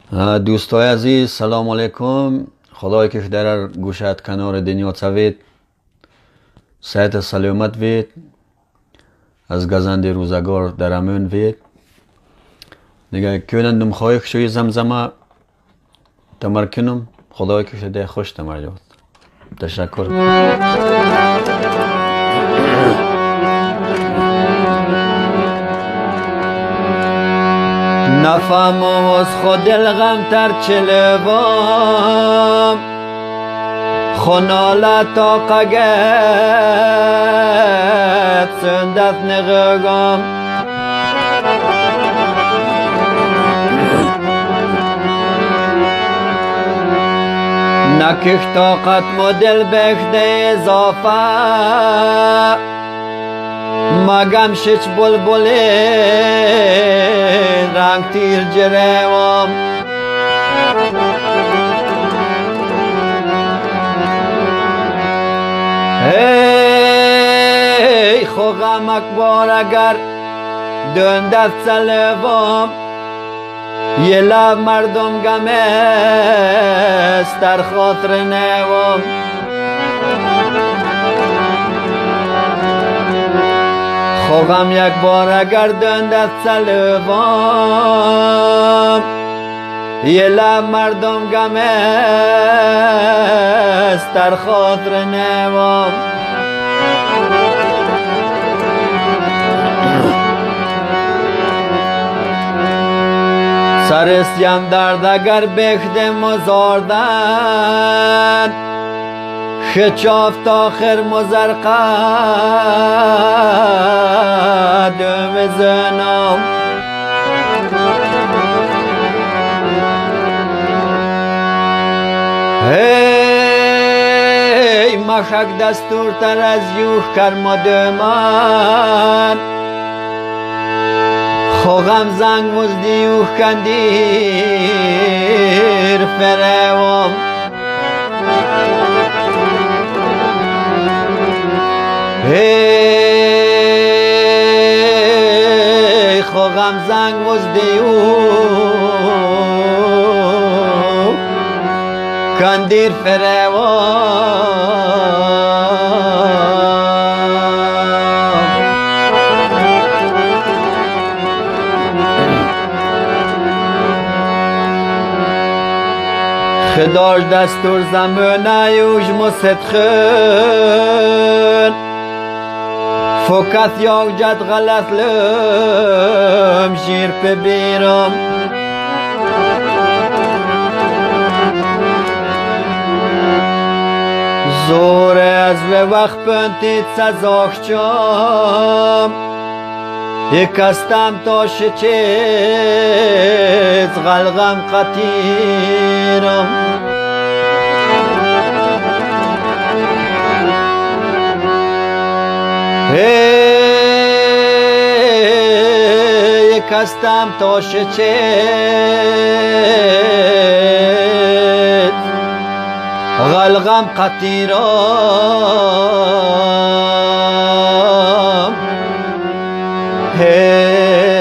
دوستای عزیز سلام علیکم. خدای که در گوشت کنار دنیا چوید صحت سلامت وید از گزند روزگار در امون وید دیگه کونندم خواهی شوی زمزمه تمرکنم خدای که شده خوش تمرجاد. تشکر. نفهم از خود دلغم تر چلوام خنالا طاقت سندت نغگام نکش طاقت مدل بخده اضافه مگم شچ بلبلی رنگ تیر جروام هی خوغم اکبار اگر دندت سلوام یه لب مردم گم است در خاطر نوام خوغم یک بار اگر دندت سلوام یه لب مردم گم است در خاطر نوام سرستیم درد اگر بخده مزاردن خچاف تا آخر مزرقه دم زنام هی مخک دستور تر از یوخ کرمد من خوغم زنگ مزدی یوخ کندیر فروام هی خوغم زنگ مزدی یوخ کندیر فروام خداش دستور زمانه یوش مصدخن فکت یا جد غلط لم شیر پی بیرم زور از و وقت پنتید سزاخ چام یک استم تا شچیز غلغم قطیرم یک استم تا شچیز غلغم قطیرم